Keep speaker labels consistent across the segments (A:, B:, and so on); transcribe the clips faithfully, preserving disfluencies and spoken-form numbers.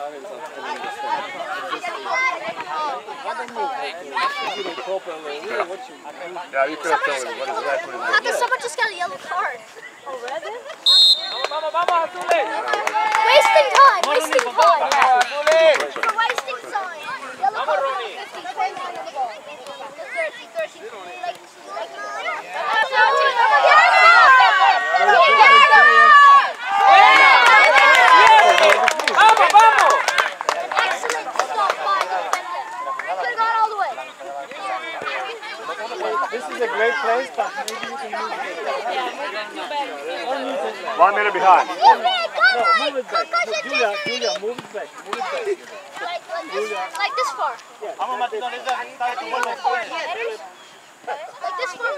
A: Yeah, you could have told me what exactly it is.
B: Yeah. Someone just got a yellow card.
C: Already?
D: Vamos, vamos, Azule.
B: Wasting time, wasting time.
D: Azule.
B: For wasting time. Yellow card for fifty, twenty on the ball. thirty, thirty, like, like,
D: Vamos, vamos.
B: excellent stop by the defender. Could have gone all the way.
E: This is a great place, but maybe you can move it.
A: One minute behind.
B: Move it,
E: No,
B: come
E: move it back.
B: Concussion,
E: Julia,
B: Jason.
E: Julia, move it back. Move it back.
B: Like, like this, like this far.
D: Vamos, Martino, ahorita está de tu vuelo.
B: Like this far.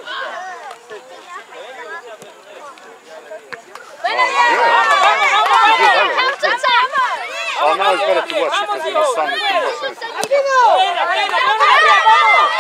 A: Oh, now it's better to watch because in the sun it can watch it.
D: Buena, buena, buena, vamos.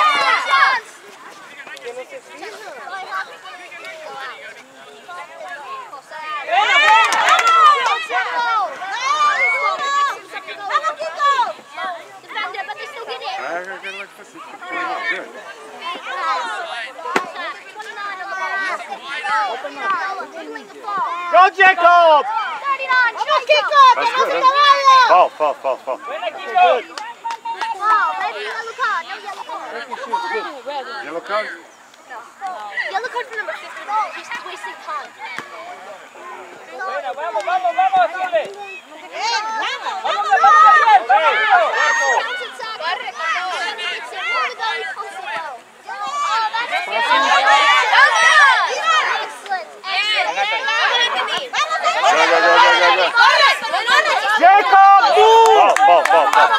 E: Go, Jacob!
A: That's good. That's foul, foul, foul, foul.
D: Buena, Kiko.
A: Yellow card?
B: Yellow card for number fifty. He's wasting time.
D: Buena, vamos, vamos, vamos, Azule.
E: Jacob, move!
A: Foul, foul, foul, foul.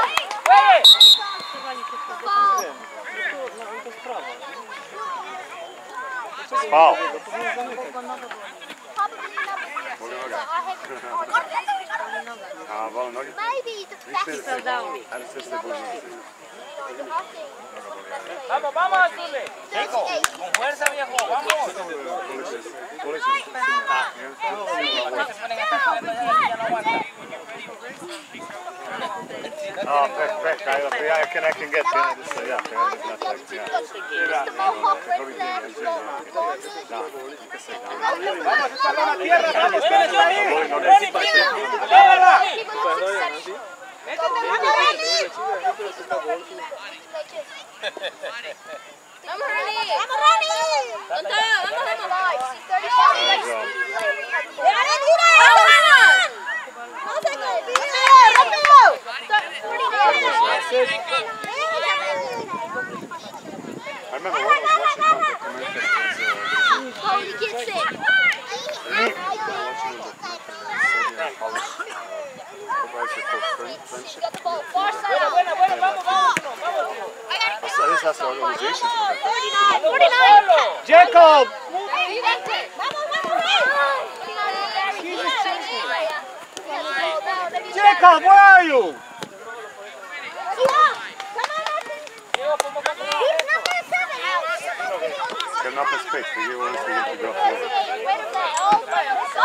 A: Foul. Ah, bom, nogi.
B: Maybe the fastest.
A: Ali se se boji.
D: Vamos, vamos, Azule. Con fuerza, viejo, vamos.
A: Ah, back, back. I, yeah, I can, I can get behind this. Yeah, yeah, that's like, yeah.
B: The mohawk right there.
D: Vamos, esta lona tierra, vamos, ven, Johnny. Johnny, agárrala.
B: Vamos, Rani! Vamos, Rani! Vamos, vamos, vamos!
A: I remember when I was watching one of the commercials.
B: Oh, you can't sing!
A: I was watching the commercials. Friendship.
B: Got the ball far side
D: Buena,
B: out.
D: buena, buena, vamos, vamos, vamos.
A: This has the organization.
B: forty-nine, forty-nine!
E: Jacob! Jacob, where are you?
A: Get up and speak. He wants to get to go forward.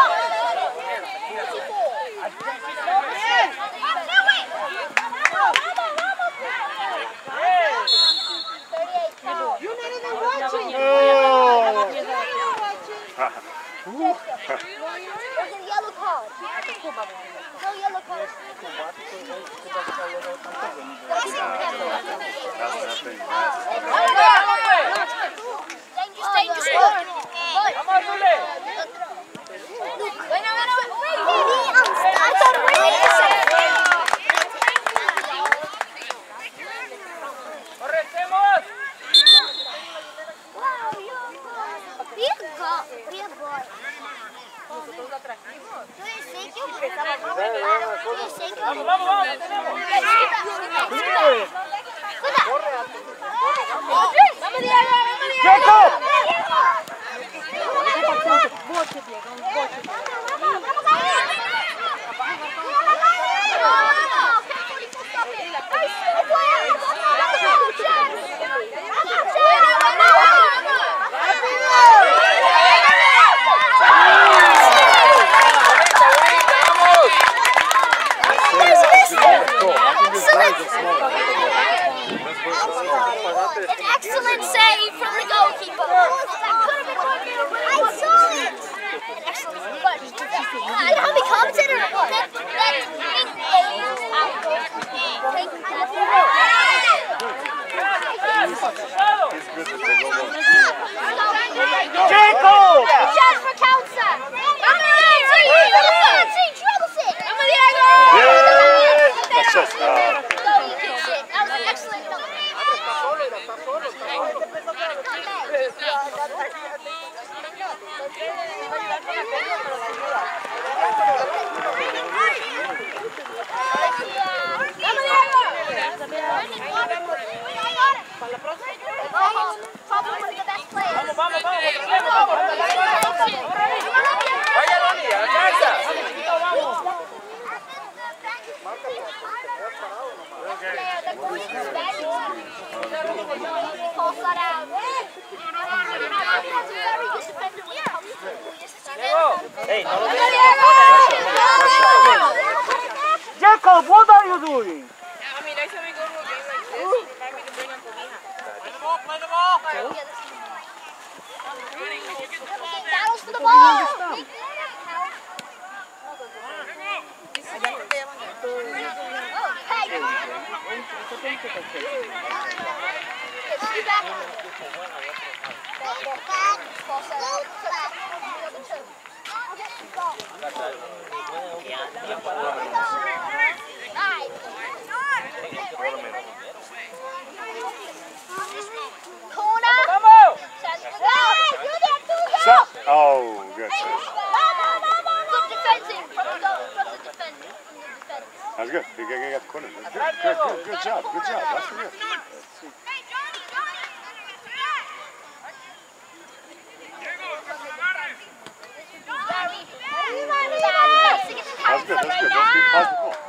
D: Vamos, vamos, vamos,
E: Jacob!
B: Vamos! excellent save from the goalkeeper. That could have been one. I saw it. Excellent. But I know how many commentators that that pink is out. Pink.
E: Jacob!
B: Shot for Kelsa. Trouble sit.
E: Yeah! That's it. Uh,
B: No, you can sit. That was an excellent goal. Probably the best player.
D: Vamos, vamos, vamos. Vaya, Ronnie, alcanza. Hey, no lo
E: Jacob, what are you doing?
C: I mean, I said we go to a game like this, you remind me to bring a cobija.
B: Battles for the ball!
D: Vamos!
E: Sa- oh, good.
B: Good defending from the goal, from the defense. From the defense.
E: That's good. You got the corner. That's good. Good, good, good job. Good job. That's good. That's good. That's good. That's good. Pass the ball.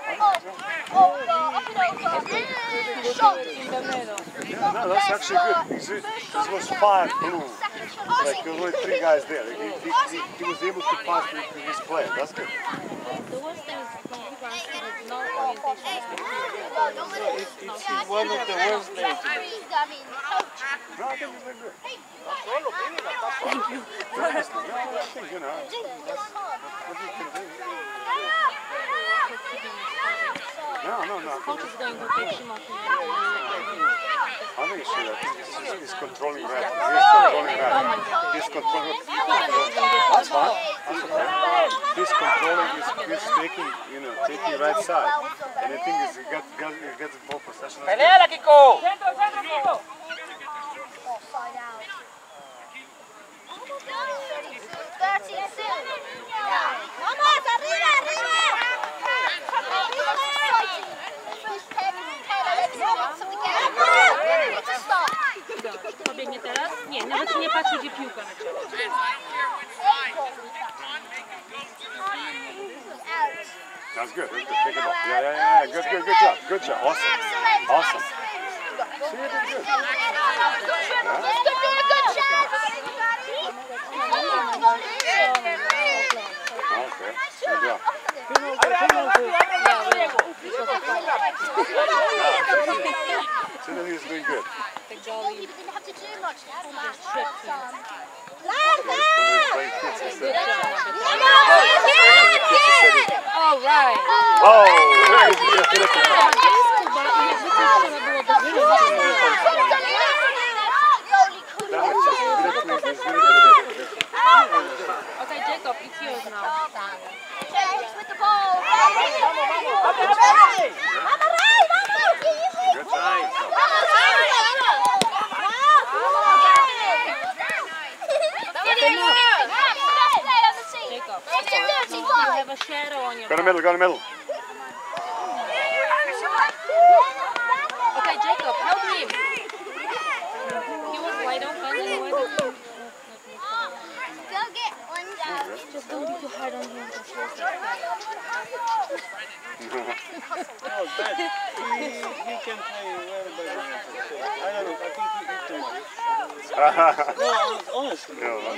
E: Yeah, no, that's actually good. You see, this was five blue. Like there were only three guys there. He, he, he, he was able to pass to to his player. That's good.
C: The worst thing is when people ask me, there's no orientation.
E: It's, it's one of the worst days. No, I think he's been good. Thank you. Honestly, no, I think, you know, that's what you can do. No, no, no.
C: Coach is going to take him off.
E: I think he should. I think he's, he's controlling right. He's controlling right. He's controlling. That's fine. That's okay. He's controlling. He's, he's taking, you know, taking right side. And the thing is, he gets, gets, he gets ball possession.
D: ¡Peleala, Kiko!
C: Pobiegnie teraz? Nie, nawet nie patrzy, gdzie piłka leciała.
E: That's good. That's good. Pick it up. Yeah, yeah, yeah. Good, good, good job. Good job. Awesome. Awesome. See, you did good. Okay. Good job. See that he's doing good.
B: Didn't have to do much.
E: Playing kids instead.
C: Oh, right.
E: Oh, very good.
C: Okay, Jacob, it's yours now.
B: With the ball.
E: Good time.
C: Jacob, you have a shadow on your
E: Go to the middle, go to the middle.
C: Okay, Jacob, help him. He was wide open, and why did you...
B: Go get one down.
C: Just don't be too hard on him.
F: No, that, he, he can play wherever he wants to play. I don't know, I think he is too much. No, honestly.
E: No,
F: honestly.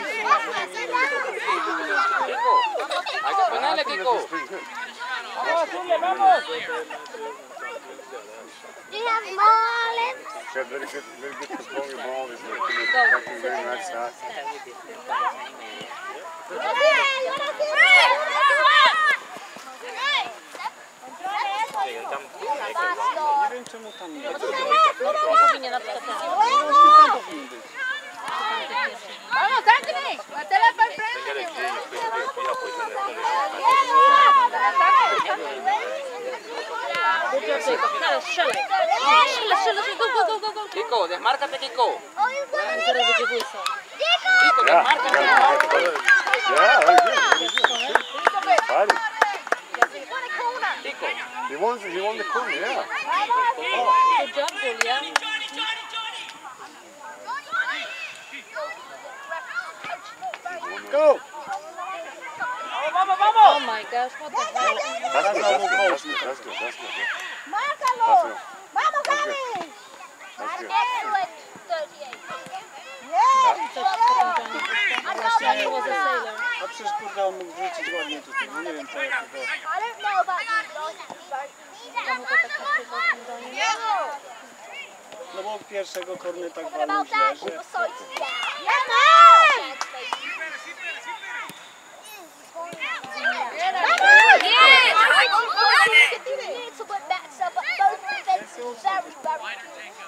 D: Hay que ponerle, Kiko.
E: He's doing good.
D: ¡Vamos, Zulia, vamos!
B: Do you have Marlins?
E: She had very good, very good control your ball. Is working, working very nice side.
F: Nie wiem czemu tam nie jest.
C: Nie powinien na przykład ten.
F: Tam powinien być.
C: Vamos, Anthony! Métela para el frente. Teraz strzelaj. Strzelaj, strzelaj, go, go, go, go.
D: Kiko, desmárcate, Kiko.
C: Zaraz będzie bójca.
D: Kiko,
E: Yeah,
D: desmárcate.
E: yeah, very good, very good. Fighting.
D: Kiko.
E: He won, he won the corner, yeah.
C: Good job, Julia.
F: Go!
C: Oh my gosh, what the heck?
E: That's good, that's good, that's good, that's good, that's good. Yeah. That's good.
B: Vamos,
E: That's
B: Gaby!
E: good. That's good.
B: Excellent thirty-eight.
C: He was a sailor.
F: A przecież kurde on mógł wrzucić ładnie tutaj. No nie wiem co jak to.
B: I don't know about you.
C: Czemu to tak nazywa w tym domu?
F: No bo pierwszego korny tak
B: What
F: walnął
B: about that?
F: źle,
B: She
F: że...
B: was so yeah, man! To put that stuff up both defenses very, very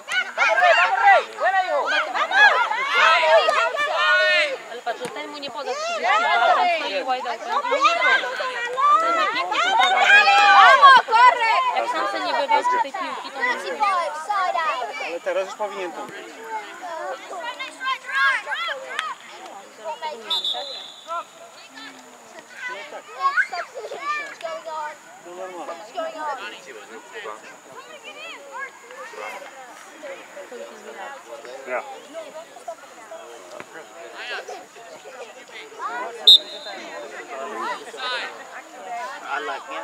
C: Ale patrz, że ten mu nie poda trzydzieści dwa, tam stoi wide open, to mu nie poda. Ten ma pięknie poprowadzone. Jak sam sobie nie wywalczy tej piłki, to nie
B: thirty-five, side out.
F: Ale teraz już powinien tam być.
B: Substitutions going on.
F: No normalnie.
B: What's going on?
E: Yeah.
D: I like him.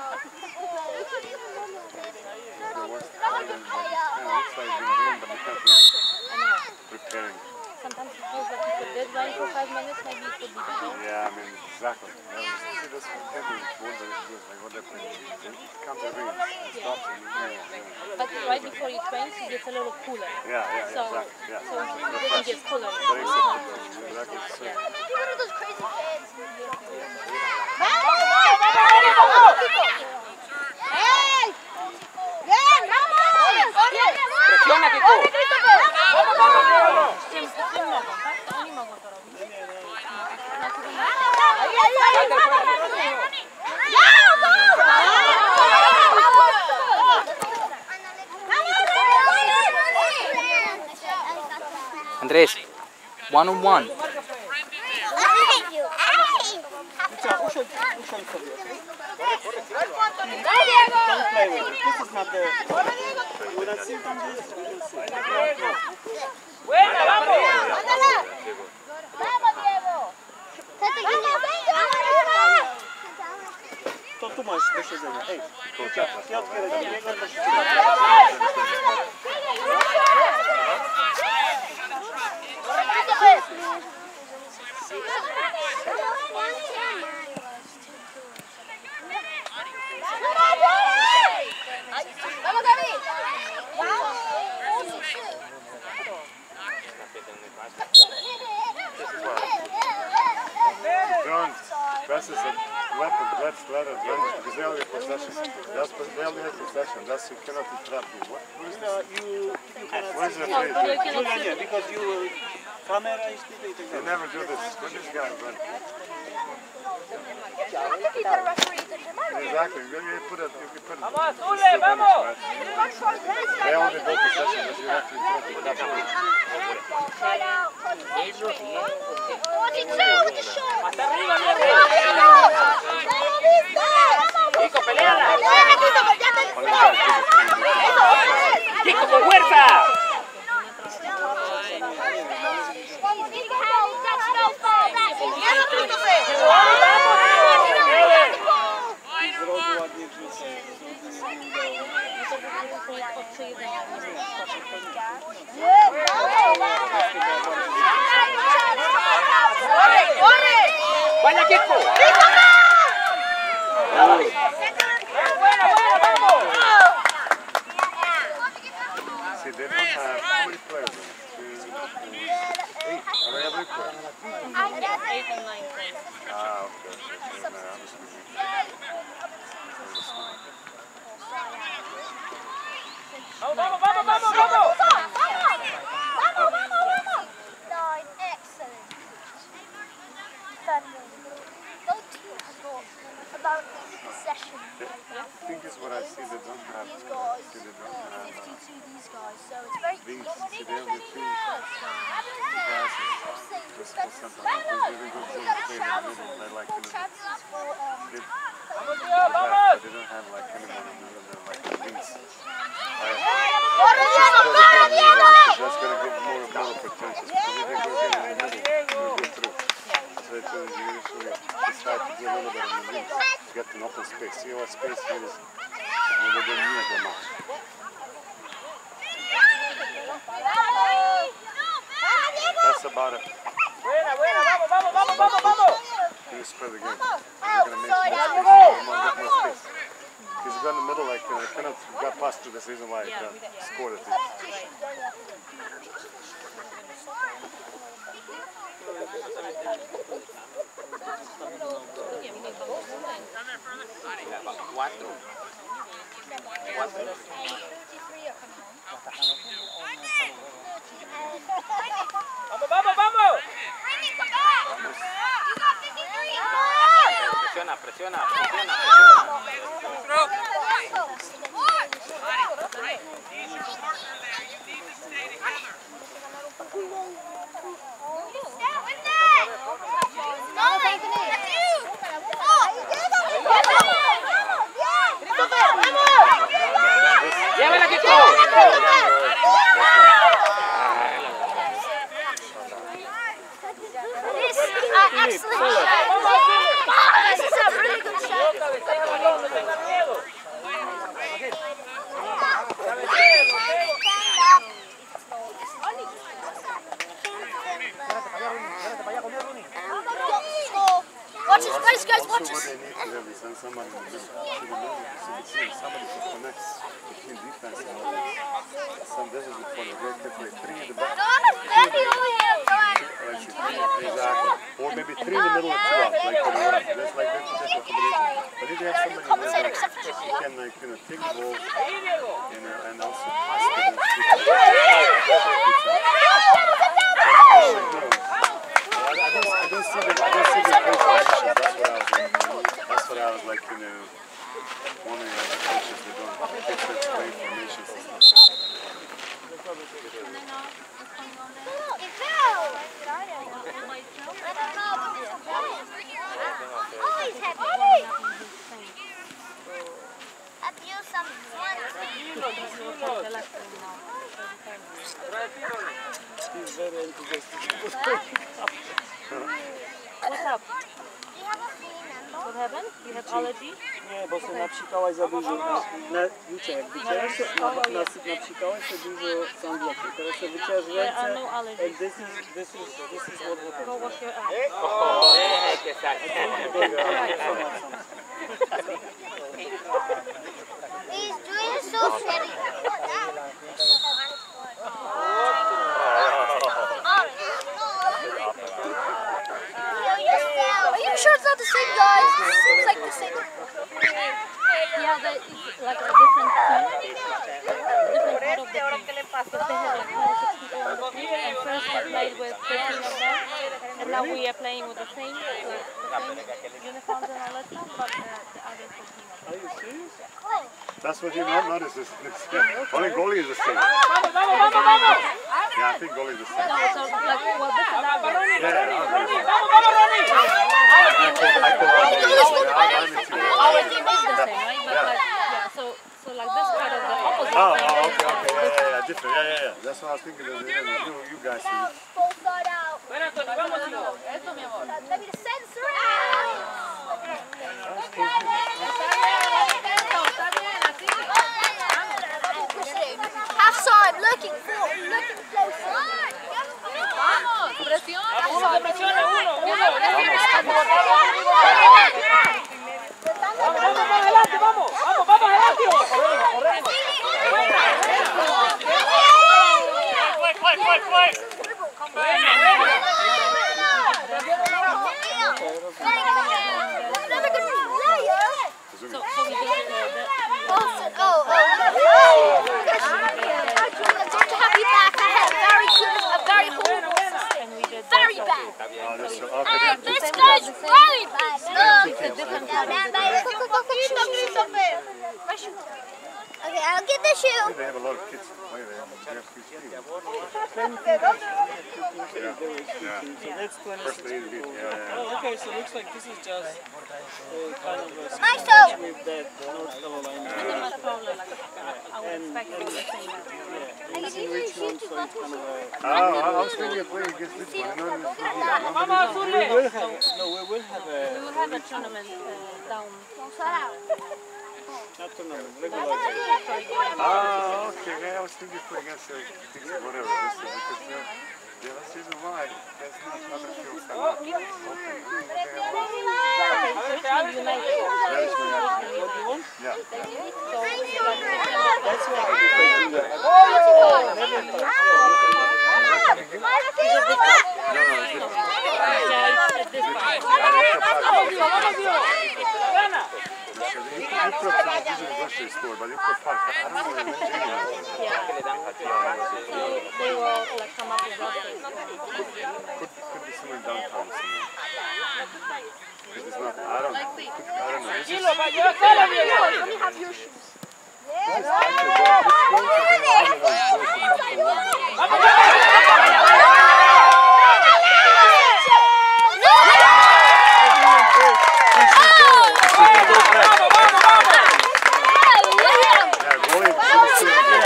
E: Looks like he's been doing, but he's not preparing.
C: Sometimes it feels like it's a deadline for five minutes, maybe it could be better.
E: Yeah, I mean, exactly. Yeah, see, that's what every footballer is good. Like what they're playing. It comes every it stops and yeah, yeah.
C: But right before he trains, he gets a little cooler.
E: Yeah, yeah,
C: So,
E: exactly. Yeah.
C: so he really gets cooler.
E: Very simple. Exactly. So,
B: You're one of those crazy fans. Hey! Yeah,
D: Presiona, Kiko.
C: Z tym, z tym mogą, tak? To oni mogą to robić.
D: Andrés, one on one.
F: Co, usiądź, usiądź sobie. Don't play with it. This is not the... When I see them this, you can see.
B: Buena, vamos. Ándala. Vamos, Diego.
F: To tu masz do siedzenia. Ej, ja otwieram Diego, to się
B: Vamos, David.
E: John presses a weapon, let's let it run because they only have possession. That's they only have possession. That's you cannot trap you. What? Where's the?
F: You, you cannot
E: Where's the
C: No,
E: free?
C: you cannot
F: Julia,
C: see.
F: nie, because you... Kamera jest tutaj i tak
E: They
F: dalej.
E: never do this. When this guy run. Exactly. You you put it. You put it. Vamos, Zule, vamos. They only go possession, but you have to. You have to trap it.
B: forty-two with the shot.
D: Hasta arriba, Kiko, peleala. Kiko, con fuerza.
F: Zrobił ładnie wrzucić.
C: Od przejedzenia.
D: Vaya, Kiko.
E: The thing is, what I see, they don't have.
B: These guys,
E: See, they don't have. Uh,
B: fifty-two these guys, so it's very
E: wings.
B: long.
E: See, they only two, two glasses. Just for something like this. Really good job playing in the middle. They like, you know,
B: Chances for um,
E: they, they have, but they don't have like anyone in the middle. They're like wings. That's going to give more and more opportunities. Because if they go in the middle, they'll go through. So it will usually decide to do a little bit on the wings to get an open space. See what space here is? And they don't use them much. That's about it.
D: Buena, buena, vamos, vamos, vamos, vamos, vamos.
E: Can you spread the game? They're going to make more space. They might get more space. He's got in the middle, like, uh, cannot get past through this reason why he can't score it.
G: Cuatro. Cuatro.
D: Vamos, vamos, vamos.
G: Presiona, presiona, presiona, presiona. Llévala que
B: This is an excellent shot. This is a really good shot. Watch this, guys, guys, watch
E: Also, what
B: this.
E: they need to have is send somebody in the middle. To the middle, to between, somebody to connect between defense and offense. Some, this is the point. They can play three in the back. Like, exactly. Or maybe three in the middle and two out. Like, on the right. That's like that's that's a combination. But if you have somebody in the middle, you can, like, you know, take the ball, you know, and also pass it and shoot it. I don't, I don't see them. I don't see them play formations. That's what I was like. That's what I was like, you know, wondering about the coaches. They don't fix them to play formations and stuff.
F: He's very enthusiastic.
C: What's up? What happened? You have allergy?
F: Nie, bo się napsikałaś za dużo. Na, Wiecie, jak wycierasz się, na, na, napsikałaś się dużo sandloki. Teraz się wycierasz
C: There are
F: ręce.
C: no allergies.
F: And this is, this is, this is what happens.
C: Go wash your eyes.
B: He's doing so steady. Are you sure it's not the same guys? It seems like the same.
C: Yeah, that is like a different team. Different part of the team. Because they have like twenty-six people on the team. And first we played with thirteen of them. And now we are playing with the same, like, the same uniforms and all that stuff. But uh, the other fourteen of them.
F: Are you serious?
E: That's what you not notice. Is this, only goalie is the same.
D: Vamos, vamos, vamos, vamos.
E: Yeah, I think goalie is the same.
C: No, so like, well, this is our
E: Yeah, yeah, I agree.
D: Vamos, vamos, Ronnie.
E: I could, I could argue with you. I'm honest with you.
C: our team is the same, right? But like, yeah, so so like this part of the opposite
E: Oh,
C: side
E: oh,
C: is
E: okay, okay, yeah,
C: different.
E: yeah, yeah, different, yeah, yeah, yeah. That's what I was thinking. That, you, you guys see.
B: Full side out.
D: Ven, Antonio, vamos, hijo.
B: Maybe the sensor out. Half side, looking for, looking closer.
D: Uno que presione, uno, uno. Vamos, vamos, vamos adelante, vamos. Vamos, vamos adelante. Play, play, play, play.
C: So, so we did uh, the,
B: Oh, oh, oh. Good to have you back. I had a very good, a very horrible system.
C: and we did
B: Very
C: the-
B: bad.
E: Oh, this, okay,
B: Uh,
E: then.
B: this guy's very bad.
C: It's a different
B: No, no, no, no, no, no, no, no, no, no, no, no, no, no, no, Okay, I'll get the shoe.
E: They have a lot of kids play there. They have kids too. Yeah. Yeah.
F: So that's twenty-six.
E: First aid bit. Yeah, yeah.
F: Oh, okay, so it looks like this is just uh, kind of a
B: My toe.
F: with that North Carolina.
C: Pretty much probably like I would expect it to be the same.
F: Yeah, it's in Richmond, so it's kind of a...
E: Oh, I was thinking of playing against this one. No, no,
G: Vamos,
F: We
G: Zule.
F: will have, no, we will have
C: We
F: a...
C: will have a tournament uh, down.
F: Not tournament, regular.
E: Ah, okay. Yeah, I was thinking of playing against like, things, whatever. This is because uh, yeah, that's the reason why there's not other fields that are open. I don't know what they have. That is my action.
F: What do you want?
E: Yeah, yeah.
F: That's why we can do that. Never touch.
E: No, no, it's different.
C: Yeah, it's at this part.
E: So you, you put some, this is a grocery store, but you put park. I don't know the name.
C: So they will like come up with rosters.
E: Could, could be somewhere downtown somewhere. Because it's not, I don't know. Could, I don't know. This is,
G: Tranquilo, pa, lleva cara, viejo.
B: Let me have your shoes.
E: this is actually going this close to the other one close to Capital One. Yeah, goalie should be again.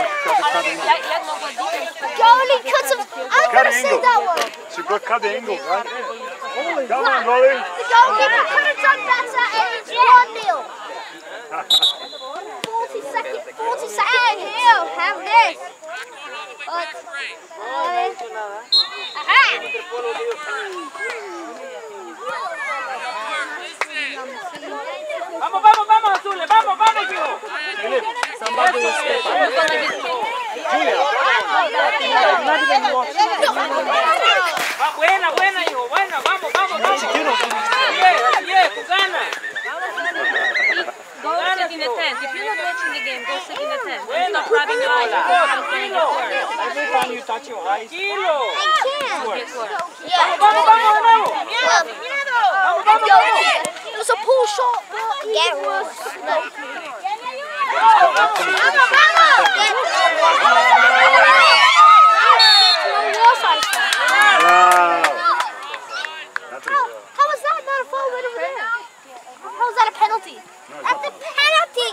B: Goalie cuts him. I'm
E: Cut
B: gonna say
E: angle.
B: that one.
E: She got cut the angle, right? Come on, goalie.
B: The goalkeeper could have done better, and it's one nil. Forty seconds. Forty seconds. Here, have this. But, uh, aha.
G: Vamos, vamos, vamos, Zule. Vamos, vamos, hijo.
F: Somebody will step up. Julia, you're not even watching.
G: Va, buena, buena, hijo. Buena, vamos, vamos, vamos. Bien, bien, tú ganas.
C: Go sit in the tent. If you're not watching the game, go sit in the tent. And stop rubbing your eyes because I'm playing at work.
F: Every time you touch your eyes,
G: Tranquilo.
B: I can't.
C: Get work.
B: Yeah.
G: Vamos, vamos, de nuevo.
B: Vamos, vamos, vamos. It was a pull shot. Get worse. Vamos, How was that not a foul right over there? How was that a penalty? That's a penalty.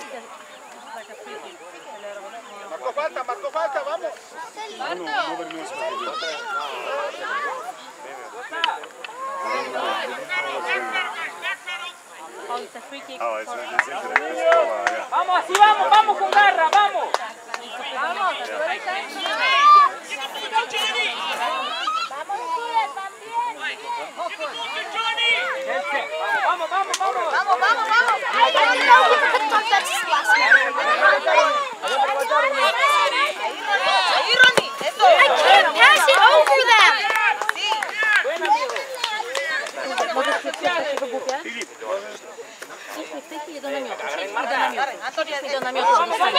D: Marcó falta, marcó falta, vamos.
E: No, no, nobody knows what to do.
C: Oh, it's a free kick.
E: Oh, it's, it's into the it's cool, uh, yeah.
G: Vamos, así vamos, vamos con garra, vamos. Vamos, vamos, vamos.
B: Vamos, vamos, vamos. I don't know if the defense last I can't pass it over them.
G: Buena, viejo.
C: Możesz się przyjechać do głupia? Idźmy w tej chwili do namiotu. Idźmy do namiotu. Idźmy do namiotu, żeby stać.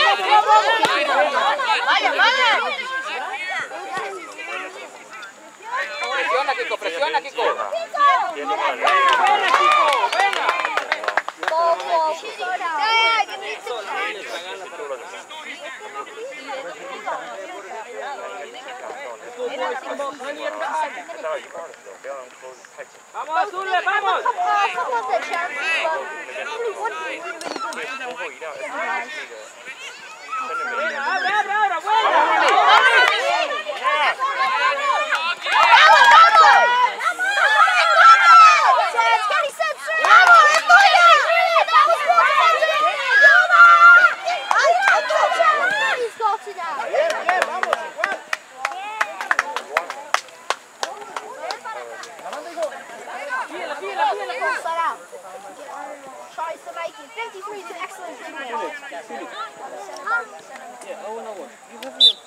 G: Presiona, Kiko, presiona, Kiko. Vamos, Zule, vamos. Abre, abre, abre,
B: Tries to make it. fifty-three is an excellent game.
F: yeah, oh no, you have your